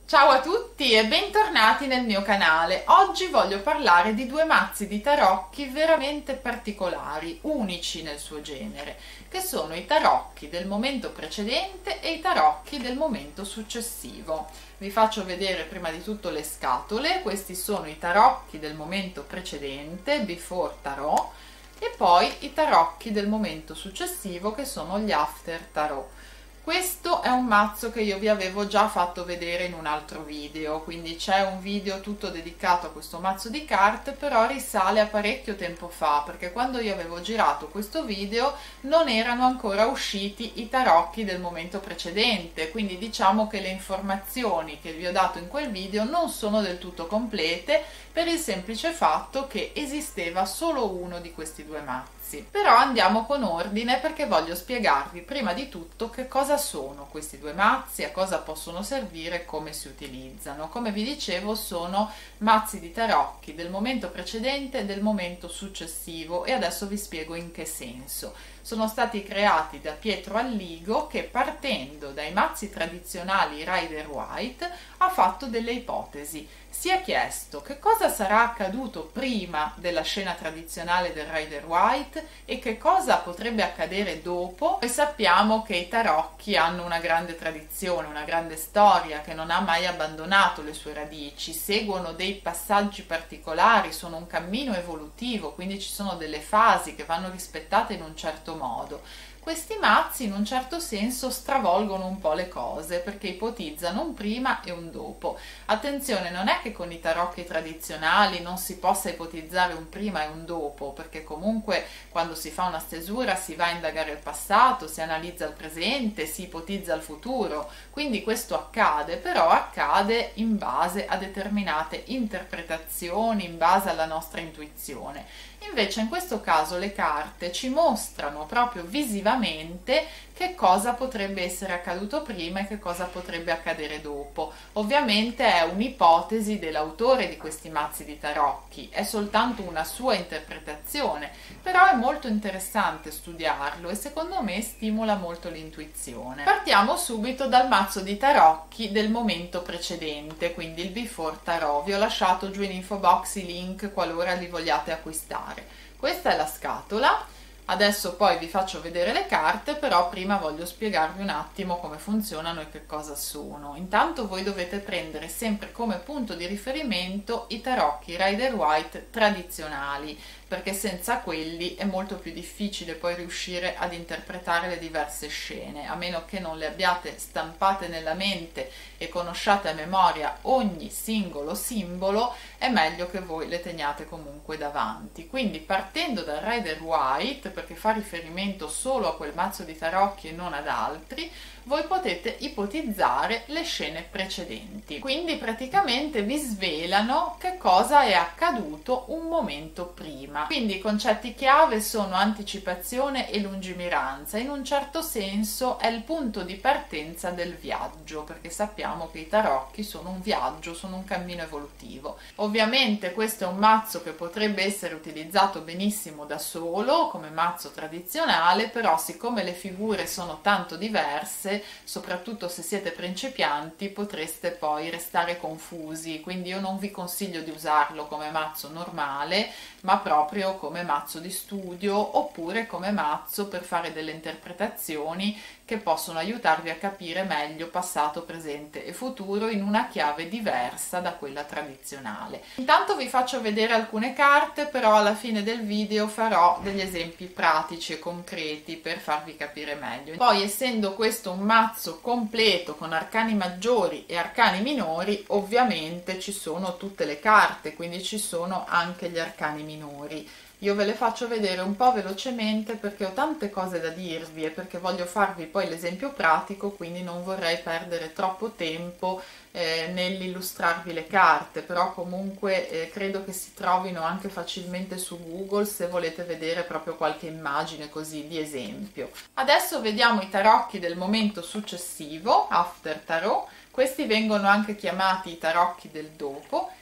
Ciao a tutti e bentornati nel mio canale. Oggi voglio parlare di due mazzi di tarocchi veramente particolari, unici nel suo genere, che sono i tarocchi del momento precedente e i tarocchi del momento successivo. Vi faccio vedere prima di tutto le scatole. Questi sono i tarocchi del momento precedente, Before Tarot, e poi i tarocchi del momento successivo, che sono gli After Tarot. Questo è un mazzo che io vi avevo già fatto vedere in un altro video, quindi c'è un video tutto dedicato a questo mazzo di carte, però risale a parecchio tempo fa, perché quando io avevo girato questo video non erano ancora usciti i tarocchi del momento precedente, quindi diciamo che le informazioni che vi ho dato in quel video non sono del tutto complete, per il semplice fatto che esisteva solo uno di questi due mazzi. Però andiamo con ordine, perché voglio spiegarvi prima di tutto che cosa sono questi due mazzi, a cosa possono servire e come si utilizzano. Come vi dicevo, sono mazzi di tarocchi del momento precedente e del momento successivo, e adesso vi spiego in che senso. Sono stati creati da Pietro Alligo, che partendo dai mazzi tradizionali Rider White ha fatto delle ipotesi. Si è chiesto che cosa sarà accaduto prima della scena tradizionale del Rider White e che cosa potrebbe accadere dopo. Noi sappiamo che i tarocchi hanno una grande tradizione, una grande storia che non ha mai abbandonato le sue radici, seguono dei passaggi particolari, sono un cammino evolutivo, quindi ci sono delle fasi che vanno rispettate in un certo modo. Questi mazzi in un certo senso stravolgono un po' le cose, perché ipotizzano un prima e un dopo. Attenzione, non è che con i tarocchi tradizionali non si possa ipotizzare un prima e un dopo, perché comunque quando si fa una stesura si va a indagare il passato, si analizza il presente, si ipotizza il futuro, quindi questo accade, però accade in base a determinate interpretazioni, in base alla nostra intuizione. Invece in questo caso le carte ci mostrano proprio visivamente che cosa potrebbe essere accaduto prima e che cosa potrebbe accadere dopo. Ovviamente è un'ipotesi dell'autore di questi mazzi di tarocchi, è soltanto una sua interpretazione, però è molto interessante studiarlo e secondo me stimola molto l'intuizione. Partiamo subito dal mazzo di tarocchi del momento precedente, quindi il Before Tarot. Vi ho lasciato giù in info box i link qualora li vogliate acquistare. Questa è la scatola. Adesso poi vi faccio vedere le carte, però prima voglio spiegarvi un attimo come funzionano e che cosa sono. Intanto voi dovete prendere sempre come punto di riferimento i tarocchi Rider White tradizionali, perché senza quelli è molto più difficile poi riuscire ad interpretare le diverse scene, a meno che non le abbiate stampate nella mente e conosciate a memoria ogni singolo simbolo, è meglio che voi le teniate comunque davanti. Quindi partendo dal Rider White, perché fa riferimento solo a quel mazzo di tarocchi e non ad altri, voi potete ipotizzare le scene precedenti. Quindi praticamente vi svelano che cosa è accaduto un momento prima. Quindi i concetti chiave sono anticipazione e lungimiranza. In un certo senso è il punto di partenza del viaggio, perché sappiamo che i tarocchi sono un viaggio, sono un cammino evolutivo. Ovviamente questo è un mazzo che potrebbe essere utilizzato benissimo da solo, come mazzo tradizionale, però siccome le figure sono tanto diverse, soprattutto se siete principianti, potreste poi restare confusi, quindi io non vi consiglio di usarlo come mazzo normale, ma proprio come mazzo di studio oppure come mazzo per fare delle interpretazioni che possono aiutarvi a capire meglio passato, presente e futuro in una chiave diversa da quella tradizionale. Intanto vi faccio vedere alcune carte, però alla fine del video farò degli esempi pratici e concreti per farvi capire meglio. Poi, essendo questo un mazzo completo con arcani maggiori e arcani minori, ovviamente ci sono tutte le carte, quindi ci sono anche gli arcani minori. Io ve le faccio vedere un po' velocemente perché ho tante cose da dirvi e perché voglio farvi poi l'esempio pratico, quindi non vorrei perdere troppo tempo nell'illustrarvi le carte, però comunque credo che si trovino anche facilmente su Google se volete vedere proprio qualche immagine così di esempio. Adesso vediamo i tarocchi del momento successivo, After Tarot. Questi vengono anche chiamati i tarocchi del dopo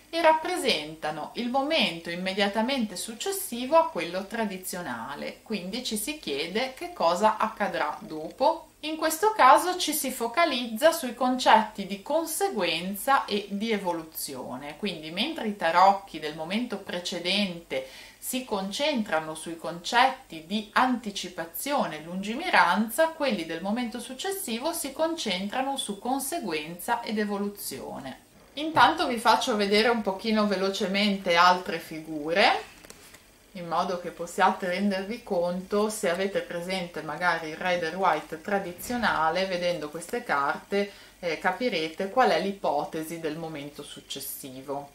e rappresentano il momento immediatamente successivo a quello tradizionale, quindi ci si chiede che cosa accadrà dopo. In questo caso ci si focalizza sui concetti di conseguenza e di evoluzione, quindi mentre i tarocchi del momento precedente si concentrano sui concetti di anticipazione e lungimiranza, quelli del momento successivo si concentrano su conseguenza ed evoluzione. Intanto vi faccio vedere un pochino velocemente altre figure, in modo che possiate rendervi conto, se avete presente magari il Rider White tradizionale, vedendo queste carte capirete qual è l'ipotesi del momento successivo.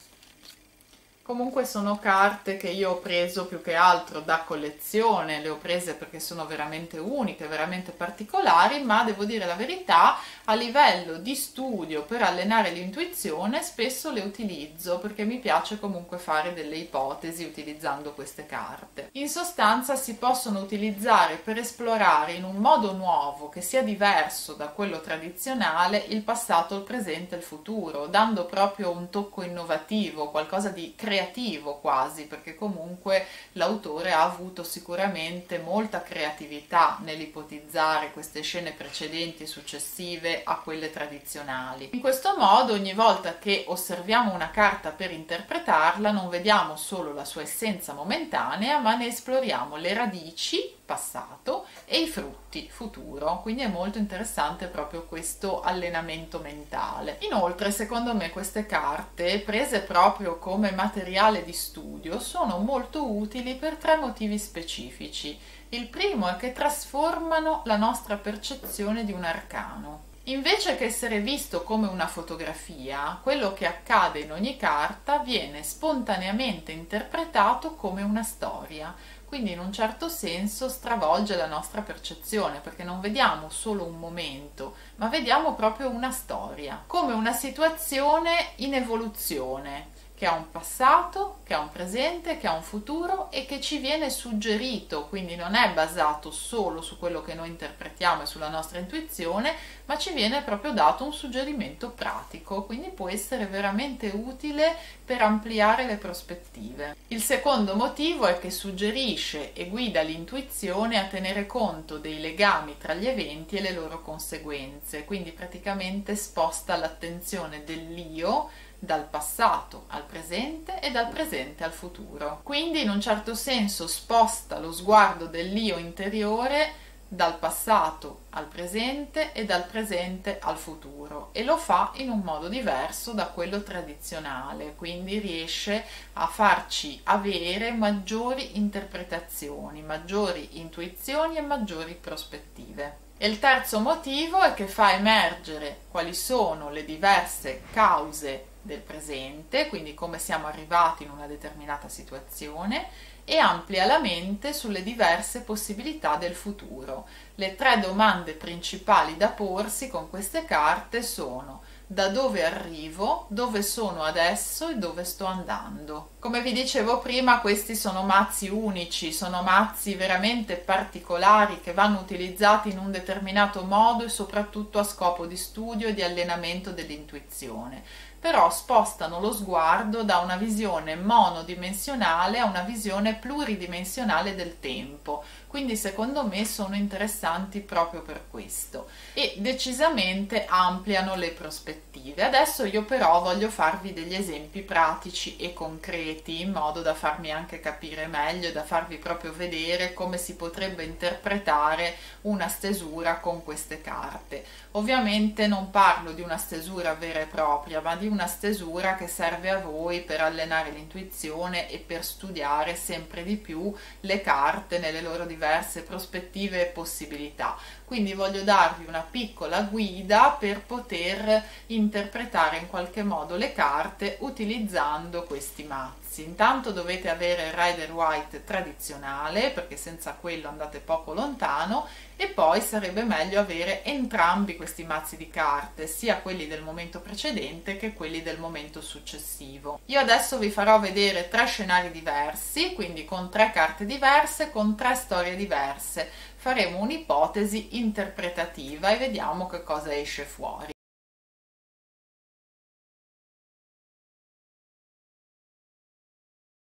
Comunque sono carte che io ho preso più che altro da collezione, le ho prese perché sono veramente uniche, veramente particolari, ma devo dire la verità, a livello di studio per allenare l'intuizione spesso le utilizzo perché mi piace comunque fare delle ipotesi utilizzando queste carte. In sostanza si possono utilizzare per esplorare in un modo nuovo che sia diverso da quello tradizionale il passato, il presente e il futuro, dando proprio un tocco innovativo, qualcosa di creativo quasi, perché comunque l'autore ha avuto sicuramente molta creatività nell'ipotizzare queste scene precedenti e successive a quelle tradizionali. In questo modo ogni volta che osserviamo una carta per interpretarla non vediamo solo la sua essenza momentanea, ma ne esploriamo le radici, passato, e i frutti, futuro, quindi è molto interessante proprio questo allenamento mentale. Inoltre secondo me queste carte, prese proprio come materiale di studio, sono molto utili per tre motivi specifici. Il primo è che trasformano la nostra percezione di un arcano. Invece che essere visto come una fotografia, quello che accade in ogni carta viene spontaneamente interpretato come una storia, quindi in un certo senso stravolge la nostra percezione, perché non vediamo solo un momento, ma vediamo proprio una storia, come una situazione in evoluzione, che ha un passato, che ha un presente, che ha un futuro e che ci viene suggerito, quindi non è basato solo su quello che noi interpretiamo e sulla nostra intuizione, ma ci viene proprio dato un suggerimento pratico, quindi può essere veramente utile per ampliare le prospettive. Il secondo motivo è che suggerisce e guida l'intuizione a tenere conto dei legami tra gli eventi e le loro conseguenze, quindi praticamente sposta l'attenzione dell'io dal passato al presente e dal presente al futuro. Quindi in un certo senso sposta lo sguardo dell'io interiore dal passato al presente e dal presente al futuro, e lo fa in un modo diverso da quello tradizionale, quindi riesce a farci avere maggiori interpretazioni, maggiori intuizioni e maggiori prospettive. E il terzo motivo è che fa emergere quali sono le diverse cause del presente, quindi come siamo arrivati in una determinata situazione, e amplia la mente sulle diverse possibilità del futuro. Le tre domande principali da porsi con queste carte sono: da dove arrivo, dove sono adesso e dove sto andando. Come vi dicevo prima, questi sono mazzi unici, sono mazzi veramente particolari che vanno utilizzati in un determinato modo e soprattutto a scopo di studio e di allenamento dell'intuizione. Però spostano lo sguardo da una visione monodimensionale a una visione pluridimensionale del tempo, quindi secondo me sono interessanti proprio per questo e decisamente ampliano le prospettive. Adesso io però voglio farvi degli esempi pratici e concreti in modo da farmi anche capire meglio e da farvi proprio vedere come si potrebbe interpretare una stesura con queste carte. Ovviamente non parlo di una stesura vera e propria, ma di una stesura che serve a voi per allenare l'intuizione e per studiare sempre di più le carte nelle loro diverse prospettive e possibilità. Quindi voglio darvi una piccola guida per poter interpretare in qualche modo le carte utilizzando questi mazzi. Intanto dovete avere il Rider White tradizionale, perché senza quello andate poco lontano, e poi sarebbe meglio avere entrambi questi mazzi di carte, sia quelli del momento precedente che quelli del momento successivo. Io adesso vi farò vedere tre scenari diversi, quindi con tre carte diverse, con tre storie diverse. Faremo un'ipotesi interpretativa e vediamo che cosa esce fuori.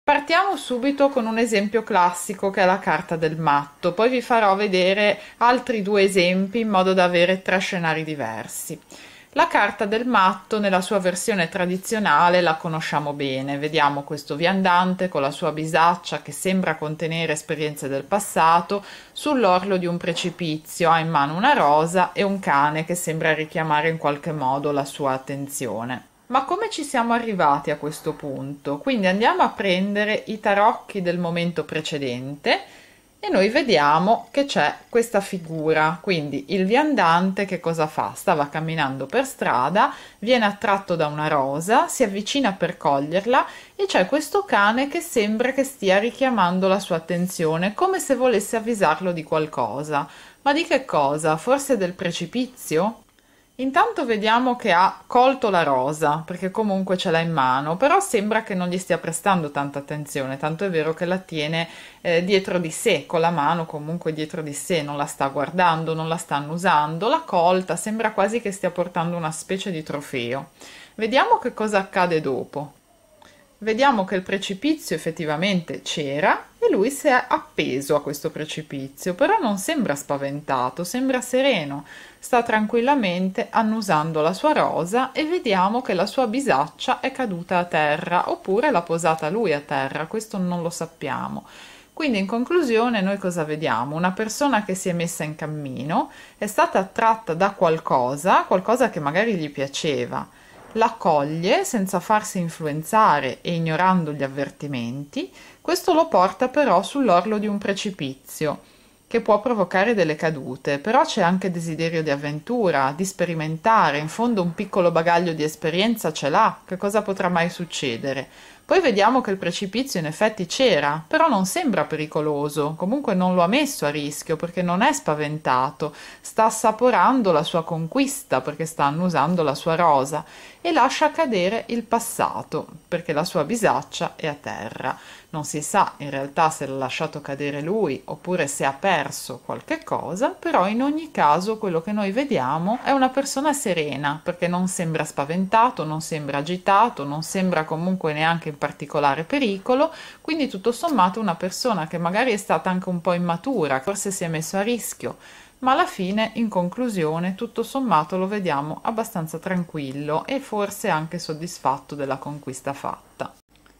Partiamo subito con un esempio classico che è la carta del matto, poi vi farò vedere altri due esempi in modo da avere tre scenari diversi. La carta del matto nella sua versione tradizionale la conosciamo bene, vediamo questo viandante con la sua bisaccia che sembra contenere esperienze del passato, sull'orlo di un precipizio ha in mano una rosa e un cane che sembra richiamare in qualche modo la sua attenzione. Ma come ci siamo arrivati a questo punto? Quindi andiamo a prendere i tarocchi del momento precedente e noi vediamo che c'è questa figura, quindi il viandante che cosa fa? Stava camminando per strada, viene attratto da una rosa, si avvicina per coglierla e c'è questo cane che sembra che stia richiamando la sua attenzione, come se volesse avvisarlo di qualcosa. Ma di che cosa? Forse del precipizio? Intanto vediamo che ha colto la rosa, perché comunque ce l'ha in mano, però sembra che non gli stia prestando tanta attenzione, tanto è vero che la tiene dietro di sé, con la mano comunque dietro di sé, non la sta guardando, non la sta annusando, l'ha colta, sembra quasi che stia portando una specie di trofeo. Vediamo che cosa accade dopo. Vediamo che il precipizio effettivamente c'era e lui si è appeso a questo precipizio, però non sembra spaventato, sembra sereno, sta tranquillamente annusando la sua rosa e vediamo che la sua bisaccia è caduta a terra, oppure l'ha posata lui a terra, questo non lo sappiamo. Quindi in conclusione noi cosa vediamo? Una persona che si è messa in cammino, è stata attratta da qualcosa che magari gli piaceva, la coglie senza farsi influenzare e ignorando gli avvertimenti, questo lo porta però sull'orlo di un precipizio che può provocare delle cadute, però c'è anche desiderio di avventura, di sperimentare, in fondo un piccolo bagaglio di esperienza ce l'ha, che cosa potrà mai succedere? Poi vediamo che il precipizio in effetti c'era, però non sembra pericoloso, comunque non lo ha messo a rischio perché non è spaventato, sta assaporando la sua conquista perché sta annusando la sua rosa e lascia cadere il passato perché la sua bisaccia è a terra. Non si sa in realtà se l'ha lasciato cadere lui oppure se ha perso qualche cosa, però in ogni caso quello che noi vediamo è una persona serena perché non sembra spaventato, non sembra agitato, non sembra comunque neanche in particolare pericolo, quindi tutto sommato una persona che magari è stata anche un po' immatura, forse si è messo a rischio, ma alla fine, in conclusione, tutto sommato lo vediamo abbastanza tranquillo e forse anche soddisfatto della conquista fatta.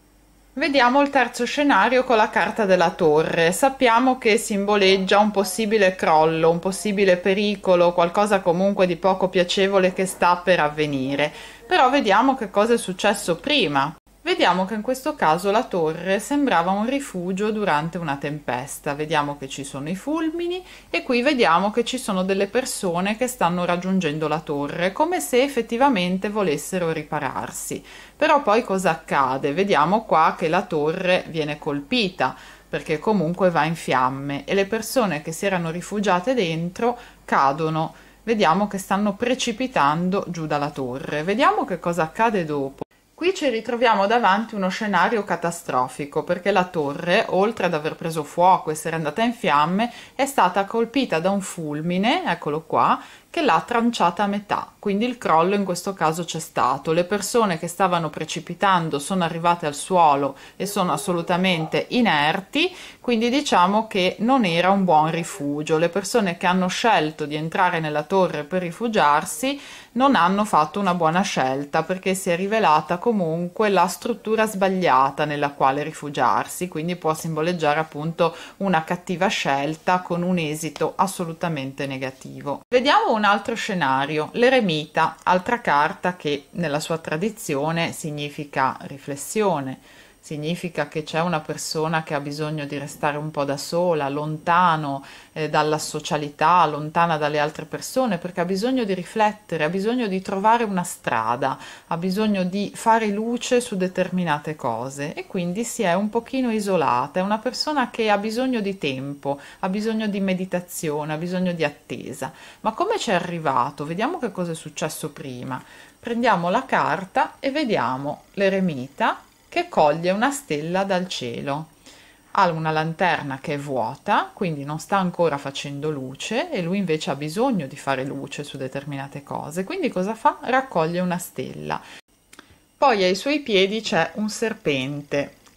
Vediamo il terzo scenario con la carta della torre. Sappiamo che simboleggia un possibile crollo, un possibile pericolo, qualcosa comunque di poco piacevole che sta per avvenire. Però vediamo che cosa è successo prima. Vediamo che in questo caso la torre sembrava un rifugio durante una tempesta. Vediamo che ci sono i fulmini e qui vediamo che ci sono delle persone che stanno raggiungendo la torre, come se effettivamente volessero ripararsi. Però poi cosa accade? Vediamo qua che la torre viene colpita, perché comunque va in fiamme e le persone che si erano rifugiate dentro cadono. Vediamo che stanno precipitando giù dalla torre. Vediamo che cosa accade dopo. Qui ci ritroviamo davanti uno scenario catastrofico perché la torre, oltre ad aver preso fuoco, essere andata in fiamme, è stata colpita da un fulmine, eccolo qua, che l'ha tranciata a metà, quindi il crollo in questo caso c'è stato. Le persone che stavano precipitando sono arrivate al suolo e sono assolutamente inerti, quindi diciamo che non era un buon rifugio. Le persone che hanno scelto di entrare nella torre per rifugiarsi non hanno fatto una buona scelta perché si è rivelata comunque la struttura sbagliata nella quale rifugiarsi, quindi può simboleggiare appunto una cattiva scelta con un esito assolutamente negativo. Vediamo un altro scenario, l'eremita, altra carta che nella sua tradizione significa riflessione, significa che c'è una persona che ha bisogno di restare un po' da sola, lontano dalla socialità, lontana dalle altre persone, perché ha bisogno di riflettere, ha bisogno di trovare una strada, ha bisogno di fare luce su determinate cose e quindi si è un pochino isolata, è una persona che ha bisogno di tempo, ha bisogno di meditazione, ha bisogno di attesa. Ma come ci è arrivato? Vediamo che cosa è successo prima. Prendiamo la carta e vediamo l'eremita che coglie una stella dal cielo. Ha una lanterna che è vuota, quindi non sta ancora facendo luce e lui invece ha bisogno di fare luce su determinate cose. Quindi cosa fa? Raccoglie una stella. Poi ai suoi piedi c'è un serpente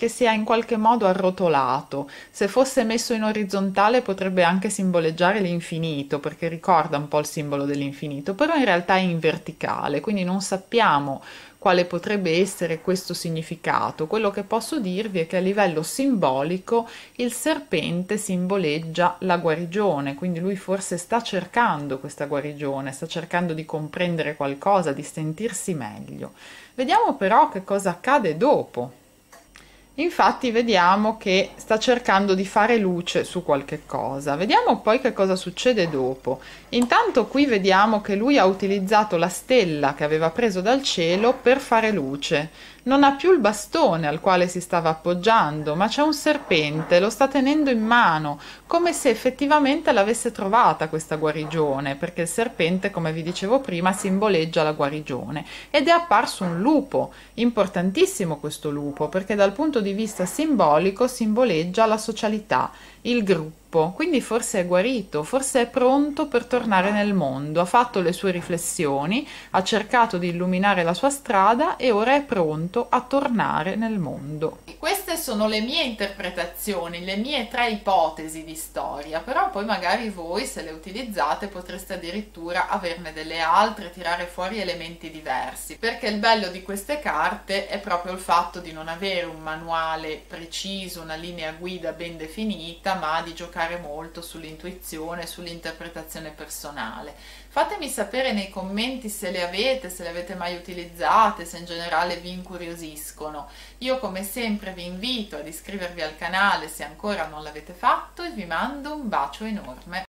che sia in qualche modo arrotolato. Se fosse messo in orizzontale potrebbe anche simboleggiare l'infinito, perché ricorda un po' il simbolo dell'infinito, però in realtà è in verticale, quindi non sappiamo quale potrebbe essere questo significato. Quello che posso dirvi è che a livello simbolico il serpente simboleggia la guarigione, quindi lui forse sta cercando questa guarigione, sta cercando di comprendere qualcosa, di sentirsi meglio. Vediamo però che cosa accade dopo. Infatti vediamo che sta cercando di fare luce su qualche cosa. Vediamo poi che cosa succede dopo. Intanto qui vediamo che lui ha utilizzato la stella che aveva preso dal cielo per fare luce. Non ha più il bastone al quale si stava appoggiando, ma c'è un serpente, lo sta tenendo in mano, come se effettivamente l'avesse trovata questa guarigione, perché il serpente, come vi dicevo prima, simboleggia la guarigione. Ed è apparso un lupo, importantissimo questo lupo, perché dal punto di vista simbolico simboleggia la socialità, il gruppo. Quindi forse è guarito, forse è pronto per tornare nel mondo, ha fatto le sue riflessioni, ha cercato di illuminare la sua strada e ora è pronto a tornare nel mondo. E queste sono le mie interpretazioni, le mie 3 ipotesi di storia, però poi magari voi, se le utilizzate, potreste addirittura averne delle altre, tirare fuori elementi diversi, perché il bello di queste carte è proprio il fatto di non avere un manuale preciso, una linea guida ben definita, ma di giocare molto sull'intuizione, sull'interpretazione personale. Fatemi sapere nei commenti se le avete mai utilizzate, se in generale vi incuriosiscono. Io come sempre vi invito ad iscrivervi al canale se ancora non l'avete fatto e vi mando un bacio enorme.